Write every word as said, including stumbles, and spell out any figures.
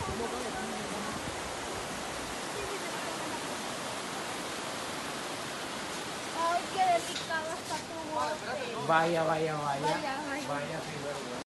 Ay, qué delicado está tu bote. Vaya, vaya, vaya. Vaya, vaya. Vaya, sí, verdad.